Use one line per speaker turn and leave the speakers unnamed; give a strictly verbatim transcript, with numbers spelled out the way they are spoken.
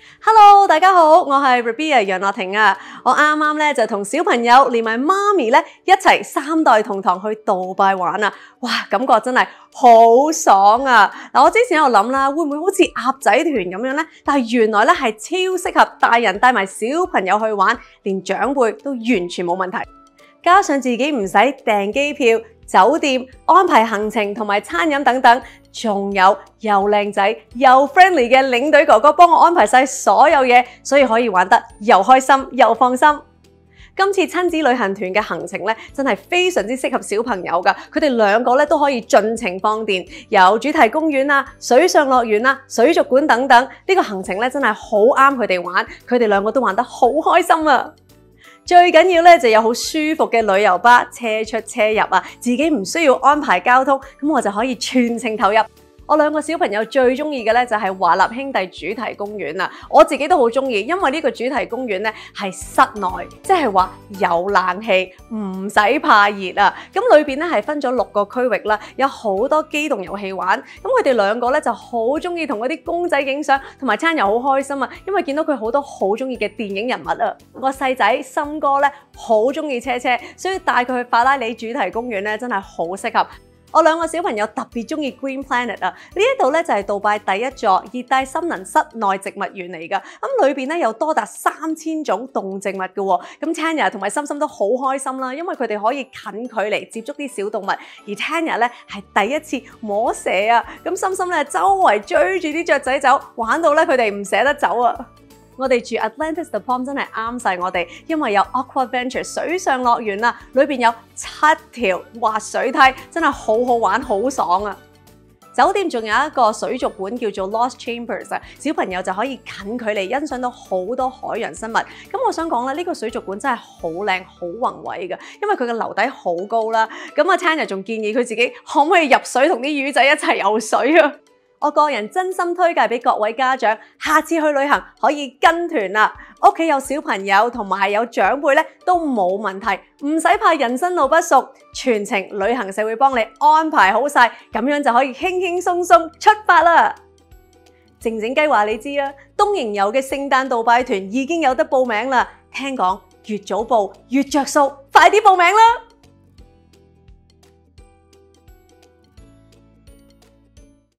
Hello， 大家好，我係 Rebecca 楊樂婷啊。我啱啱咧就同小朋友連埋媽咪咧一齊三代同堂去杜拜玩啊！哇，感覺真係好爽啊！嗱，我之前喺度諗啦，會唔會好似鴨仔團咁樣咧？但係原來咧係超適合大人帶埋小朋友去玩，連長輩都完全冇問題。加上自己唔使訂機票、酒店、安排行程同埋餐飲等等，仲有又靚仔又 friendly 嘅領隊哥哥幫我安排晒所有嘢，所以可以玩得又開心又放心。今次親子旅行團嘅行程咧，真係非常之適合小朋友㗎。佢哋兩個咧都可以盡情放電，有主題公園啊、水上樂園啊、水族館等等。呢個行程咧真係好啱佢哋玩，佢哋兩個都玩得好開心啊！最緊要咧就有好舒服嘅旅遊巴，車出車入啊，自己唔需要安排交通，咁我就可以全程投入。我兩個小朋友最中意嘅咧就係華納兄弟主題公園啊，我自己都好中意，因為呢個主題公園咧係室內，即係話有冷氣，唔使怕熱啊。咁裏邊咧係分咗六個區域啦，有好多機動遊戲玩。咁佢哋兩個咧就好中意同嗰啲公仔影相，同埋餐遊好開心啊，因為見到佢好多好中意嘅電影人物啊。個細仔森哥咧好中意車車，所以帶佢去法拉利主題公園咧真係好適合。我兩個小朋友特別中意 Green Planet 啊！呢一度咧就係杜拜第一座熱帶森林室內植物園嚟㗎。咁裏邊咧有多達三千種動植物嘅喎。咁 Tanya 同埋心心都好開心啦，因為佢哋可以近距離接觸啲小動物。而 Tanya 咧係第一次摸蛇啊！咁心心咧周圍追住啲雀仔走，玩到咧佢哋唔捨得走啊！我哋住 Atlantis The Palm 真係啱晒我哋，因為有 Aqua Venture 水上樂園啦，裏邊有七條滑水梯，真係好好玩，好爽啊！酒店仲有一個水族館叫做 Lost Chambers 啊，小朋友就可以近距離欣賞到好多海洋生物。咁我想講咧，呢個水族館真係好靚、好宏偉㗎，因為佢嘅樓底好高啦。咁阿 Tanya 仲建議佢自己可唔可以入水同啲魚仔一齊游水啊？我個人真心推介俾各位家長，下次去旅行可以跟團啦。屋企有小朋友同埋有長輩咧都冇問題，唔使怕人生路不熟，全程旅行社會幫你安排好晒，咁樣就可以輕輕鬆鬆出發啦。靜靜雞話你知啊，東瀛遊嘅聖誕杜拜團已經有得報名啦，聽講越早報越着數，快啲報名啦！